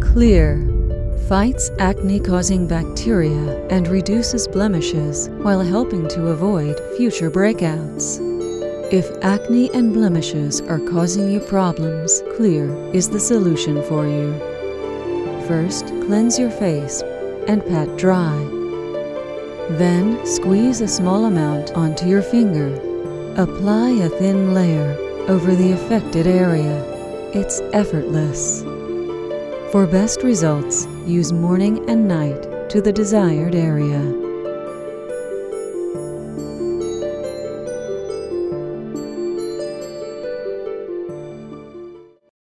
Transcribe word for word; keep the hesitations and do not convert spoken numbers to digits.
Clear fights acne-causing bacteria and reduces blemishes while helping to avoid future breakouts. If acne and blemishes are causing you problems, Clear is the solution for you. First, cleanse your face and pat dry. Then, squeeze a small amount onto your finger. Apply a thin layer over the affected area. It's effortless. For best results, use morning and night to the desired area.